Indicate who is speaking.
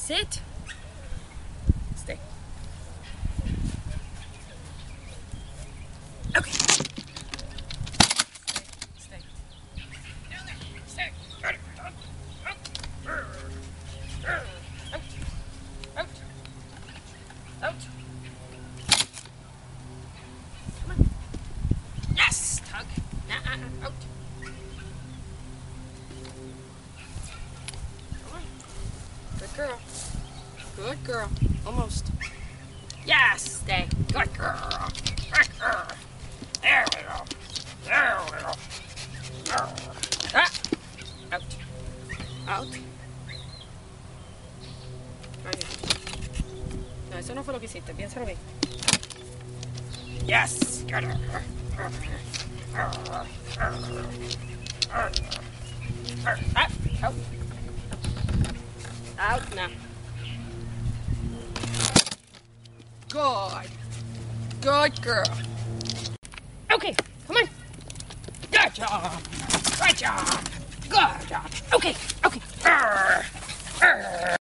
Speaker 1: Sit. Stay. Okay. Stay. Stay. Out. Out. Out. Come on. Yes! Tug. Out. Come on. Good girl. Good girl. Almost. Yes! Stay. Good girl. Good girl. There we go. There we go. Ah. Out. Out. No, eso no fue lo que hiciste. Piénsalo bien. Yes! Good. Out. Out now. Good. Good girl. Okay, come on. Good job. Good job. Good job. Okay.